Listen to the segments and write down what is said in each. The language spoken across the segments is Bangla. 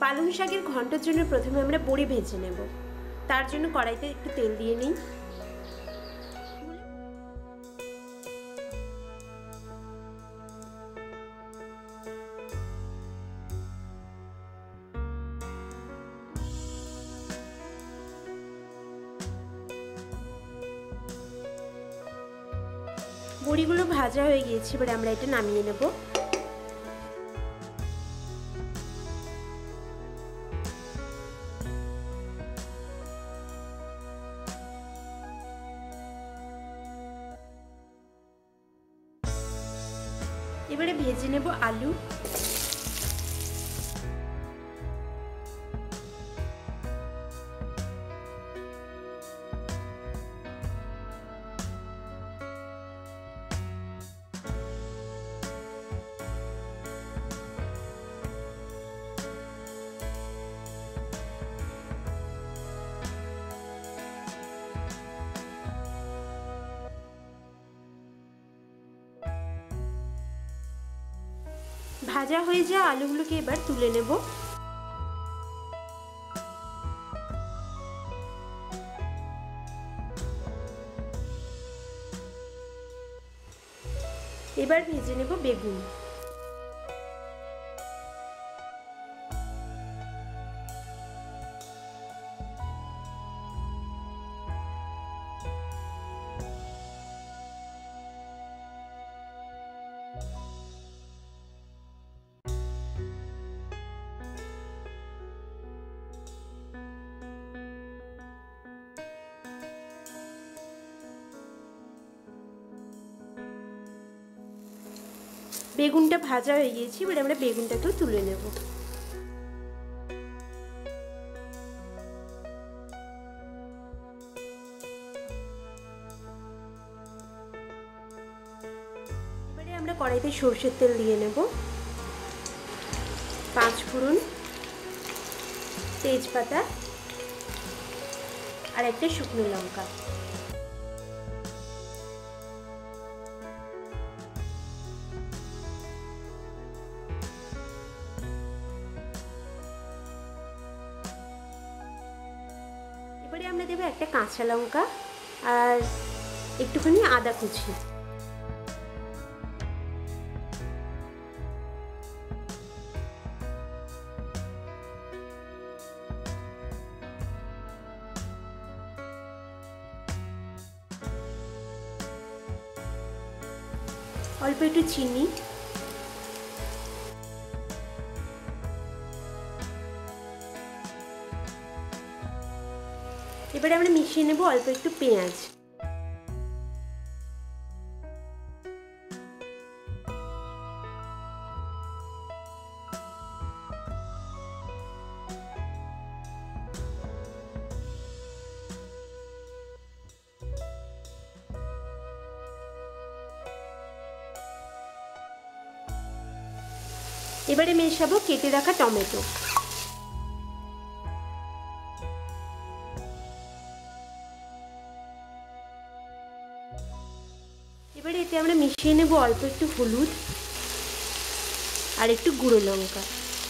পালং শাকের ঘন্টার জন্য প্রথমে আমরা বড়ি ভেজে নেব। তার জন্য কড়াইতে একটু তেল দিয়ে নিই। বড়িগুলো ভাজা হয়ে গিয়েছে, এবারে আমরা এটা নামিয়ে নেব। এবারে ভেজে নেব আলু। ভাজা হয়ে যাওয়া আলুগুলোকে এবার তুলে নেব। এবার ভেজে নেব বেগুন। বেগুনটা ভাজা হয়ে গিয়েছে, এবারে আমরা বেগুনটাকেও তুলে নেব। এবারে আমরা কড়াইতে সরষের তেল দিয়ে নেব। 5 ফোড়ন, তেজপাতা আর একটা শুকনো লঙ্কা। এবারে আমরা দেব একটা কাঁচা লঙ্কা আর একটুখানি আদা কুচি। অল্প একটু চিনি, এবারে আমরা মিশিয়ে নেব অল্প একটু পেঁয়াজ। এবারে মেশাবো কেটে রাখা টমেটো। এবারে এতে আমরা মিশিয়ে নেব অল্প একটু হলুদ আর একটু গুঁড়ো লঙ্কা।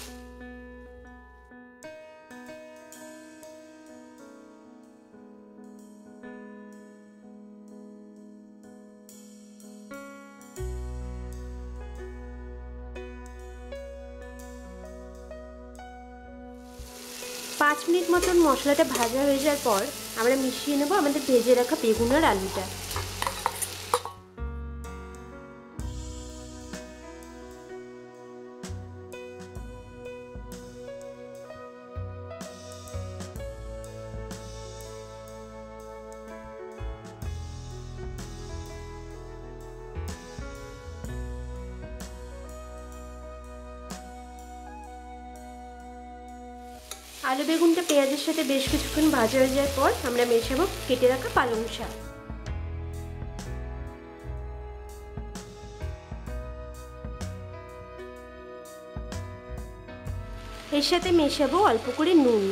পাঁচ মিনিট মতন মশলাটা ভাজা হয়ে যাওয়ার পর আমরা মিশিয়ে নেব আমাদের ভেজে রাখা বেগুন আর আলুটা। আলু বেগুনটা পেঁয়াজের সাথে বেশ কিছুক্ষণ ভাজা হয়ে যাওয়ার পর আমরা মেশাবো কেটে রাখা পালং শাক। এর সাথে মেশাবো অল্প করে নুন।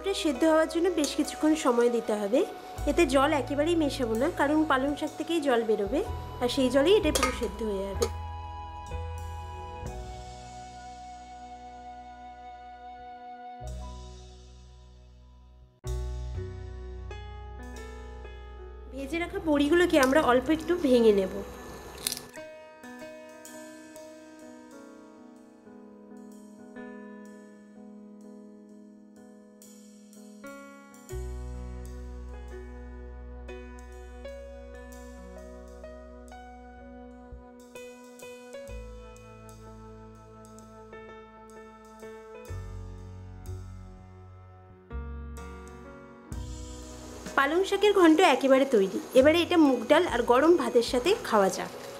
আলুটা সেদ্ধ হওয়ার জন্য বেশ কিছুক্ষণ সময় দিতে হবে। এতে জল একেবারেই মেশাবো না, কারণ পালং শাক থেকেই জল বেরোবে, আর সেই জলেই এটা পুরো সেদ্ধ হয়ে যাবে। ভেজে রাখা বড়িগুলোকে আমরা অল্প একটু ভেঙে নেব। পালং শাকের ঘন্ট একেবারে তৈরি। এবারে এটা মুগ ডাল আর গরম ভাতের সাথে খাওয়া যাক।